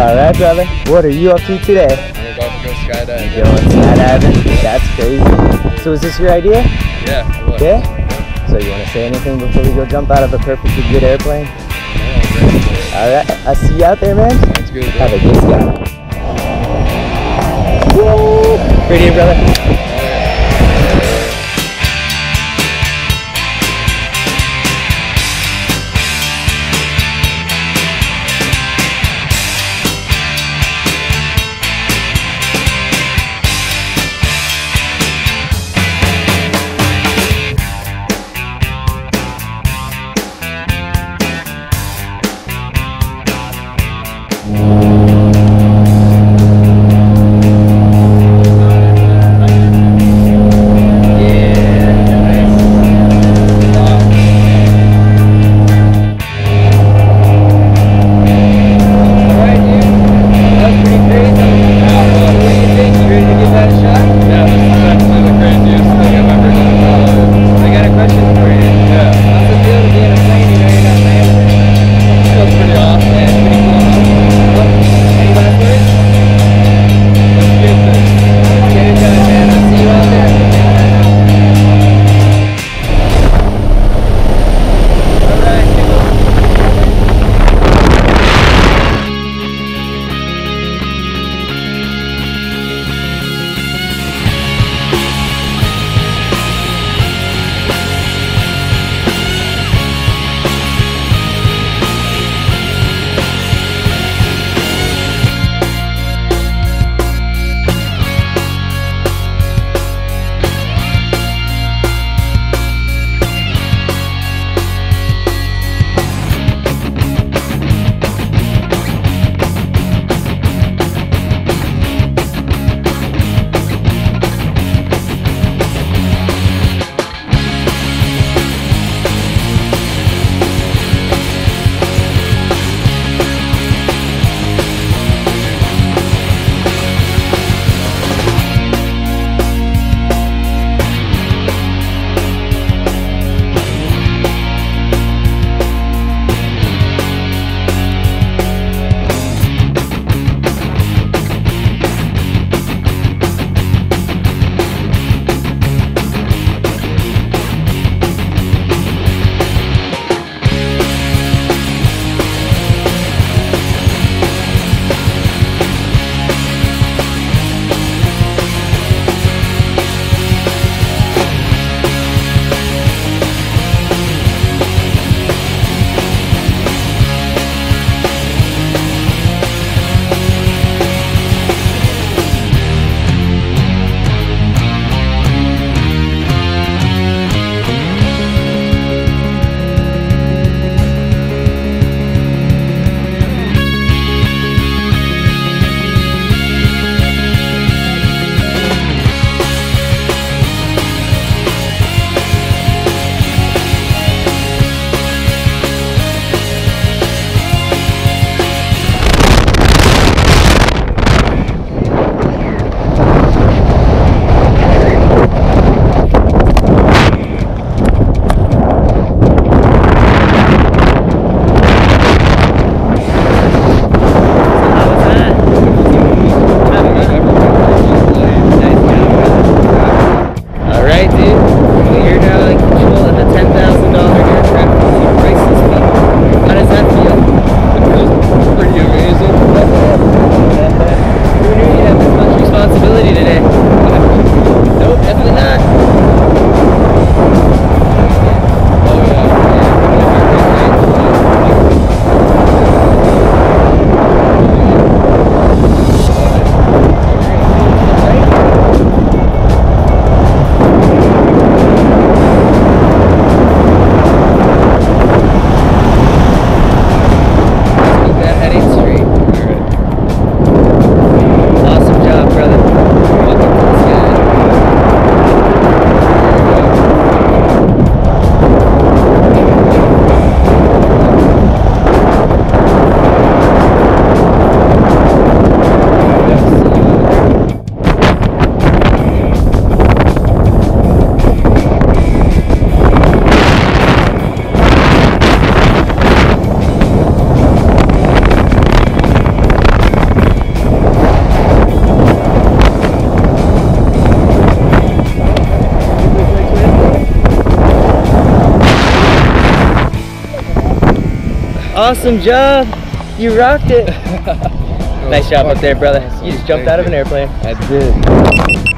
All right, brother. What are you up to today? We're about to go skydiving. Going skydiving? That's crazy. So is this your idea? Yeah, it was. Yeah? So you want to say anything before we go jump out of a perfectly good airplane? All right. I'll see you out there, man. Sounds good, bro. Have a good sky. Woo! Right here, brother. Awesome job. You rocked it. Nice job up there, brother. You just jumped out of an airplane. I did.